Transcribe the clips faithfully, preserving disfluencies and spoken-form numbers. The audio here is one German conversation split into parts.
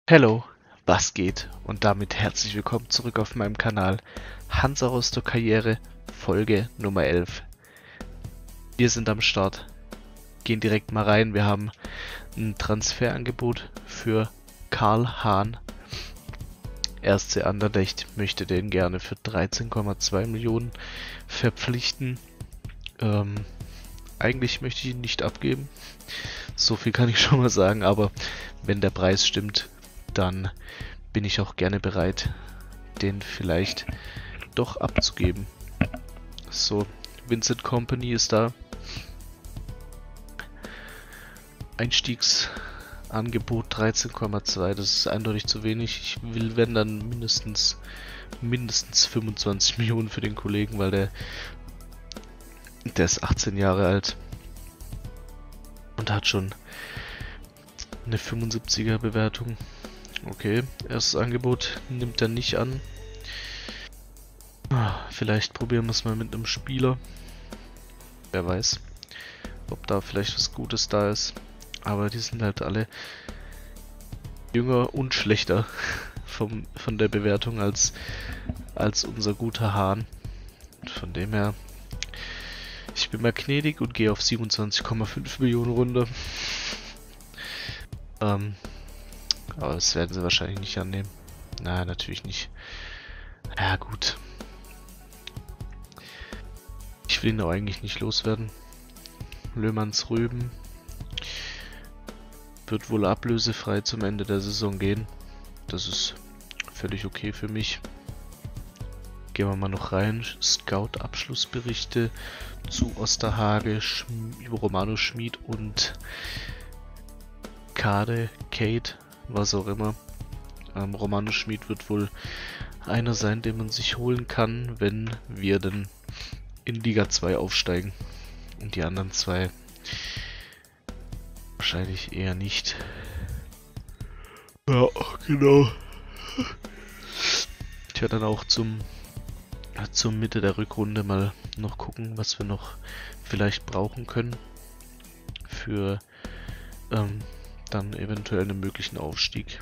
Hello, was geht? Und damit herzlich willkommen zurück auf meinem Kanal Hansa Rostock Karriere, Folge Nummer elf. Wir sind am Start, gehen direkt mal rein. Wir haben ein Transferangebot für Karl Hahn. R S C Anderlecht möchte den gerne für dreizehn Komma zwei Millionen verpflichten. Ähm, eigentlich möchte ich ihn nicht abgeben, so viel kann ich schon mal sagen, aber wenn der Preis stimmt, dann bin ich auch gerne bereit, den vielleicht doch abzugeben. So, Vincent Kompany ist da. Einstiegsangebot dreizehn Komma zwei, das ist eindeutig zu wenig. Ich will, wenn dann mindestens mindestens fünfundzwanzig Millionen für den Kollegen, weil der der ist achtzehn Jahre alt und hat schon eine fünfundsiebziger Bewertung. Okay, erstes Angebot nimmt er nicht an. Vielleicht probieren wir es mal mit einem Spieler. Wer weiß, ob da vielleicht was Gutes da ist. Aber die sind halt alle jünger und schlechter vom, von der Bewertung als, als unser guter Hahn. Und von dem her, ich bin mal gnädig und gehe auf siebenundzwanzig Komma fünf Millionen runter. Ähm, aber das werden sie wahrscheinlich nicht annehmen. Na, natürlich nicht. Ja, gut. Ich will ihn auch eigentlich nicht loswerden. Löhmanns Rüben wird wohl ablösefrei zum Ende der Saison gehen. Das ist völlig okay für mich. Gehen wir mal noch rein. Scout-Abschlussberichte zu Osterhage, Schm Romano Schmid und Kade, Kate, was auch immer. Ähm, Romano Schmid wird wohl einer sein, den man sich holen kann, wenn wir dann in Liga zwei aufsteigen. Und die anderen zwei wahrscheinlich eher nicht. Ja, genau. Ich werde dann auch zum, zum Mitte der Rückrunde mal noch gucken, was wir noch vielleicht brauchen können für ähm, dann eventuell einen möglichen Aufstieg.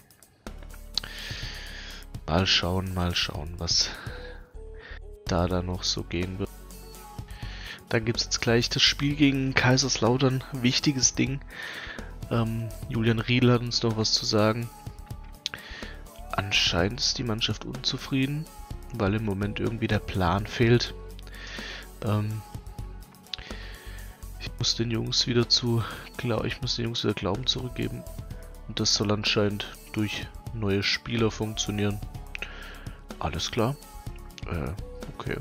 Mal schauen, mal schauen, was da dann noch so gehen wird. Dann gibt es jetzt gleich das Spiel gegen Kaiserslautern. Wichtiges Ding. Ähm, Julian Riedl hat uns noch was zu sagen. Anscheinend ist die Mannschaft unzufrieden, weil im Moment irgendwie der Plan fehlt. Ähm, ich muss den Jungs wieder zu, glaube ich muss den Jungs wieder Glauben zurückgeben. Und das soll anscheinend durch neue Spieler funktionieren. Alles klar. Äh, okay.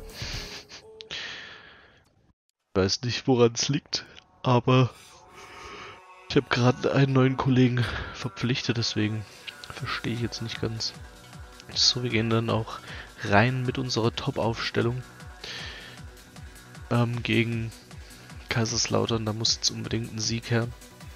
Ich weiß nicht, woran es liegt, aber ich habe gerade einen neuen Kollegen verpflichtet, deswegen verstehe ich jetzt nicht ganz. So, wir gehen dann auch rein mit unserer Top-Aufstellung ähm, gegen Kaiserslautern. Da muss jetzt unbedingt ein Sieg her,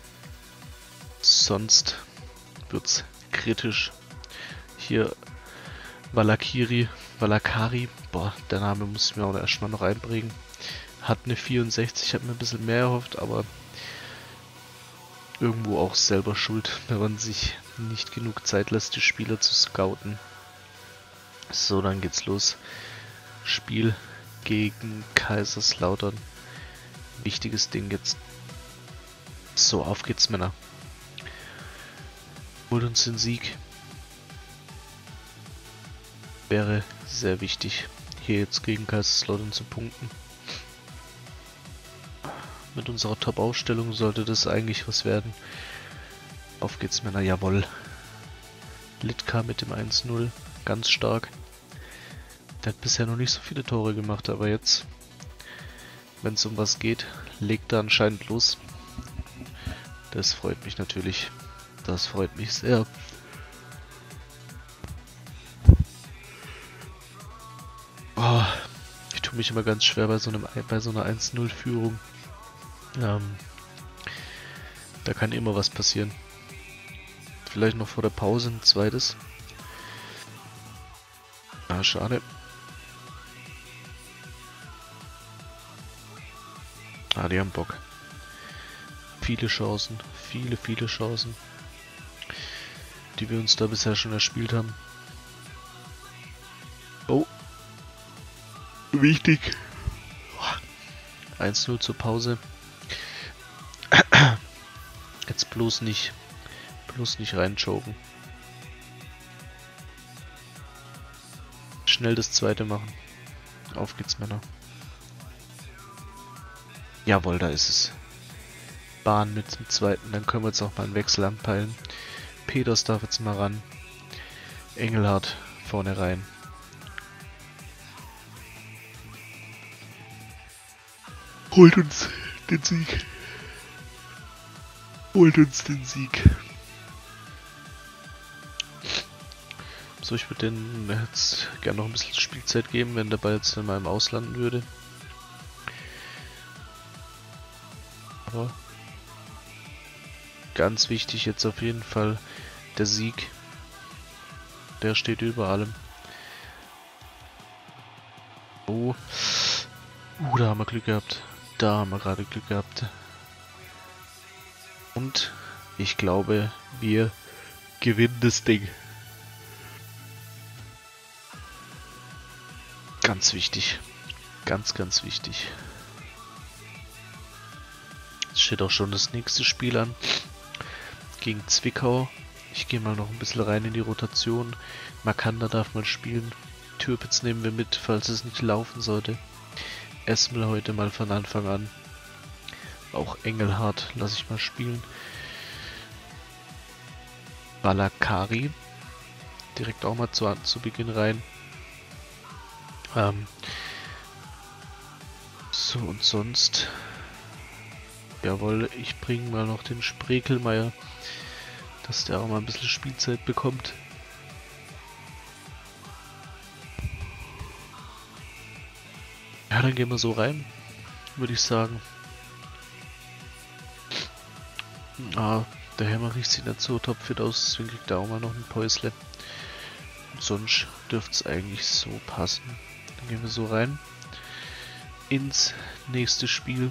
sonst wird's kritisch. Hier Valakiri, Valakari, boah, der Name muss ich mir auch erstmal noch einprägen. Hat eine vierundsechzig, ich habe mir ein bisschen mehr erhofft, aber irgendwo auch selber schuld, wenn man sich nicht genug Zeit lässt, die Spieler zu scouten. So, dann geht's los. Spiel gegen Kaiserslautern. Wichtiges Ding jetzt. So, auf geht's, Männer. Holt uns den Sieg. Wäre sehr wichtig, hier jetzt gegen Kaiserslautern zu punkten. Mit unserer Top-Ausstellung sollte das eigentlich was werden. Auf geht's, Männer, jawohl. Litka mit dem eins null, ganz stark. Der hat bisher noch nicht so viele Tore gemacht, aber jetzt, wenn es um was geht, legt er anscheinend los. Das freut mich natürlich. Das freut mich sehr. Oh, ich tue mich immer ganz schwer bei so einem bei so einer eins null Führung. Ähm, da kann immer was passieren. Vielleicht noch vor der Pause ein zweites. Ah, schade. Ah, die haben Bock. Viele Chancen. Viele, viele Chancen. die wir uns da bisher schon erspielt haben. Oh. Wichtig. eins null zur Pause. Jetzt bloß nicht, bloß nicht reinchoken. Schnell das zweite machen. Auf geht's, Männer. Jawohl, da ist es. Bahn mit dem zweiten, dann können wir jetzt auch mal einen Wechsel anpeilen. Peters darf jetzt mal ran. Engelhardt vorne rein. Holt uns den Sieg. Holt uns den Sieg. So, ich würde denen jetzt gerne noch ein bisschen Spielzeit geben, wenn der Ball jetzt in meinem Auslanden würde. Aber ganz wichtig jetzt auf jeden Fall der Sieg. Der steht über allem. Oh. Uh, da haben wir Glück gehabt. Da haben wir gerade Glück gehabt. Und ich glaube, wir gewinnen das Ding. Ganz wichtig. Ganz, ganz wichtig. Es steht auch schon das nächste Spiel an. Gegen Zwickau. Ich gehe mal noch ein bisschen rein in die Rotation. Makanda darf mal spielen. Türpitz nehmen wir mit, falls es nicht laufen sollte. Esmel heute mal von Anfang an. Auch Engelhardt lasse ich mal spielen. Balakari. Direkt auch mal zu, zu Beginn rein. Ähm. So und sonst. Jawohl, ich bringe mal noch den Sprekelmeier, dass der auch mal ein bisschen Spielzeit bekommt. Ja, dann gehen wir so rein, würde ich sagen. Ah, der Hämmerich sieht nicht so topfit aus, deswegen kriegt er auch mal noch ein Päusle. Und sonst dürfte es eigentlich so passen. Dann gehen wir so rein ins nächste Spiel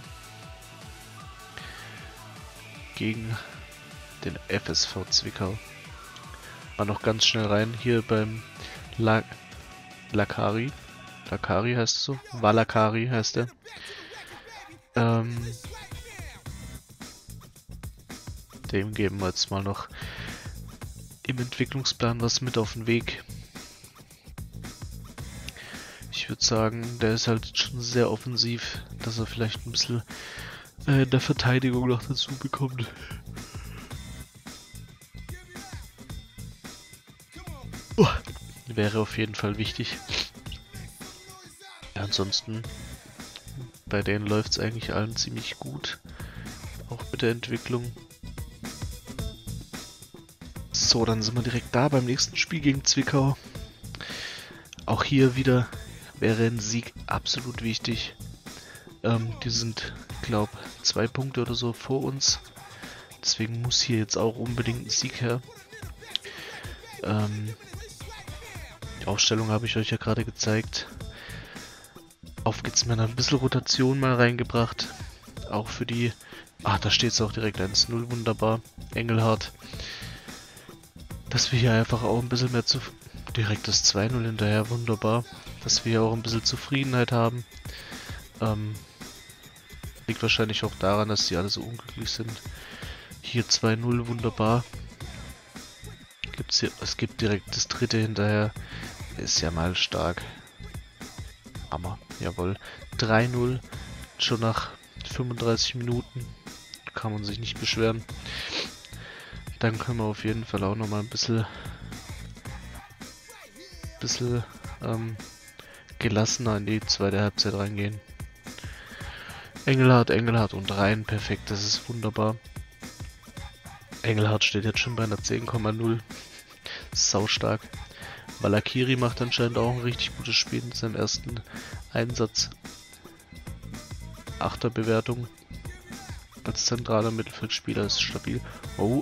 gegen den F S V Zwickau. Mal noch ganz schnell rein hier beim La Lakari. Lakari heißt es so? Valakari heißt er. Ähm, dem geben wir jetzt mal noch im Entwicklungsplan was mit auf den Weg. Ich würde sagen, der ist halt schon sehr offensiv, dass er vielleicht ein bisschen äh, in der Verteidigung noch dazu bekommt. Oh, wäre auf jeden Fall wichtig. Ja, ansonsten, bei denen läuft es eigentlich allen ziemlich gut. Auch mit der Entwicklung. So, dann sind wir direkt da beim nächsten Spiel gegen Zwickau. Auch hier wieder wäre ein Sieg absolut wichtig. Ähm, die sind, glaube ich, zwei Punkte oder so vor uns. Deswegen muss hier jetzt auch unbedingt ein Sieg her. Ähm, die Aufstellung habe ich euch ja gerade gezeigt. Auf geht's, mir ein bisschen Rotation mal reingebracht. Auch für die... Ah, da steht es auch direkt eins null, wunderbar. Engelhardt. Dass wir hier einfach auch ein bisschen mehr zu... Direkt das zwei null hinterher, wunderbar. Dass wir hier auch ein bisschen Zufriedenheit haben. Ähm, liegt wahrscheinlich auch daran, dass die alle so unglücklich sind. Hier zwei null, wunderbar. Gibt's hier, es gibt direkt das dritte hinterher. Ist ja mal stark. Hammer, jawohl. drei null, schon nach fünfunddreißig Minuten. Kann man sich nicht beschweren. Dann können wir auf jeden Fall auch nochmal ein bisschen, bisschen ähm, gelassener in die zweite Halbzeit reingehen. Engelhardt, Engelhardt und rein, perfekt, das ist wunderbar. Engelhardt steht jetzt schon bei einer zehn Komma null. Saustark. Valakiri macht anscheinend auch ein richtig gutes Spiel in seinem ersten Einsatz. Achter Bewertung. Als zentraler Mittelfeldspieler ist stabil. Oh.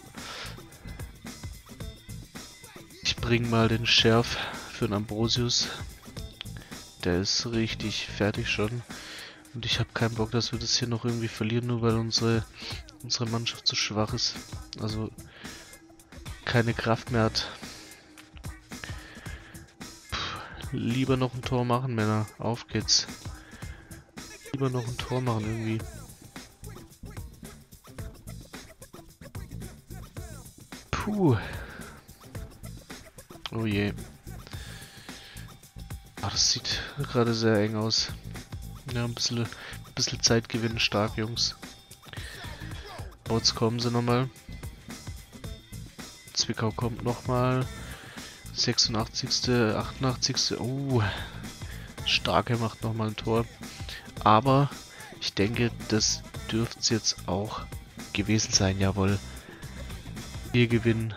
Ich bringe mal den Schärf für den Ambrosius. Der ist richtig fertig schon. Und ich habe keinen Bock, dass wir das hier noch irgendwie verlieren, nur weil unsere, unsere Mannschaft zu schwach ist. Also keine Kraft mehr hat. Puh, lieber noch ein Tor machen, Männer. Auf geht's. Lieber noch ein Tor machen irgendwie. Puh. Oh je. Ah, das sieht gerade sehr eng aus. Ja, ein bisschen, ein bisschen Zeit gewinnen, stark, Jungs. Oh, jetzt kommen sie nochmal. Zwickau kommt nochmal. sechsundachtzigste, achtundachtzigste Oh, Starke macht nochmal ein Tor. Aber ich denke, das dürfte es jetzt auch gewesen sein. Jawohl. Wir gewinnen.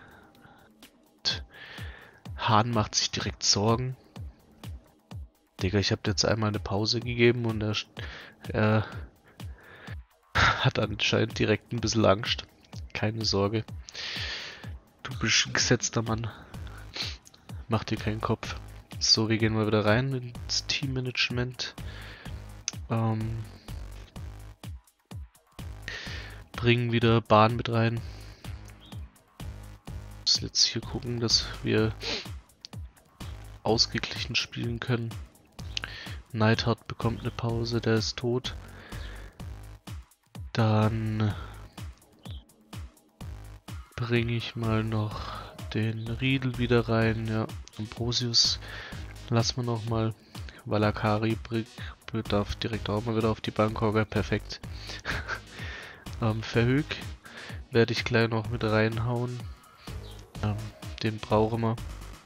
Hahn macht sich direkt Sorgen. Digga, ich habe jetzt einmal eine Pause gegeben und er, er hat anscheinend direkt ein bisschen Angst. Keine Sorge. Du bist ein gesetzter Mann. Mach dir keinen Kopf. So, wir gehen mal wieder rein ins Teammanagement. Ähm, bringen wieder Bahn mit rein. Müssen jetzt hier gucken, dass wir ausgeglichen spielen können. Neidhart bekommt eine Pause, der ist tot. Dann bringe ich mal noch den Riedel wieder rein. Ja, Ambrosius lassen wir noch mal. Valakari darf direkt auch mal wieder auf die Bank hocken. Perfekt. ähm, Verhoek werde ich gleich noch mit reinhauen. Ähm, den brauchen wir.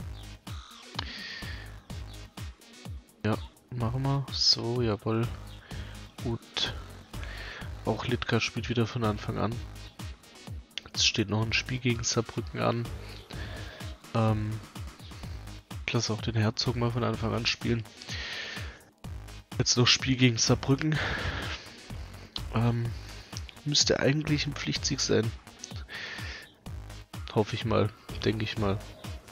Ja, machen wir. So, jawohl. Gut. Auch Litka spielt wieder von Anfang an. Jetzt steht noch ein Spiel gegen Saarbrücken an. Ähm, ich lasse auch den Herzog mal von Anfang an spielen. Jetzt noch Spiel gegen Saarbrücken. Ähm, müsste eigentlich ein Pflichtsieg sein. Hoffe ich mal, denke ich mal.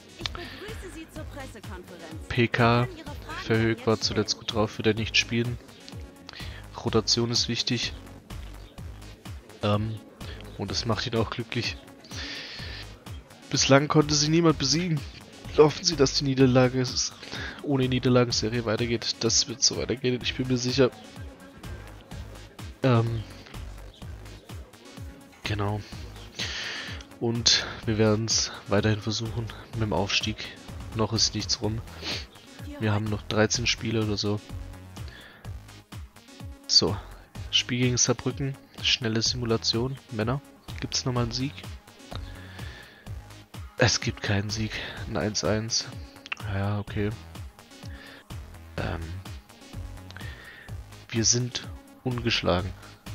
P K, Verhoek war zuletzt gut drauf, wird er nicht spielen. Rotation ist wichtig. Ähm, und das macht ihn auch glücklich. Bislang konnte sie niemand besiegen. Hoffen Sie, dass die Niederlage ist, ohne Niederlagenserie weitergeht. Das wird so weitergehen, ich bin mir sicher. Ähm, genau. Und wir werden es weiterhin versuchen mit dem Aufstieg. Noch ist nichts rum. Wir haben noch dreizehn Spiele oder so. So, Spiel gegen Saarbrücken. Schnelle Simulation. Männer, gibt es nochmal einen Sieg? Es gibt keinen Sieg. Ein eins eins. Ja, okay. Ähm, wir sind ungeschlagen.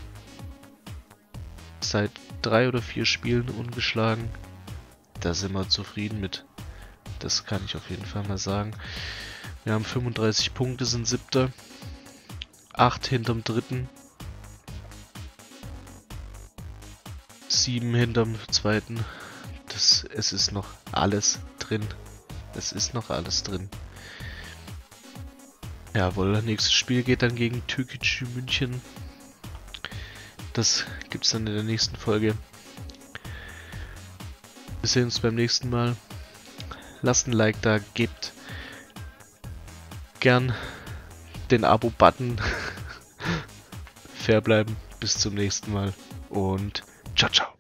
Seit drei oder vier Spielen ungeschlagen. Da sind wir zufrieden mit. Das kann ich auf jeden Fall mal sagen. Wir haben fünfunddreißig Punkte, sind siebter. acht hinterm dritten. sieben hinterm zweiten. Das, es ist noch alles drin. Es ist noch alles drin. Jawohl, nächstes Spiel geht dann gegen Türkgücü München. Das gibt's dann in der nächsten Folge. Wir sehen uns beim nächsten Mal. Lasst ein Like da, gebt gern den Abo-Button. Fair bleiben. Bis zum nächsten Mal und ciao, ciao.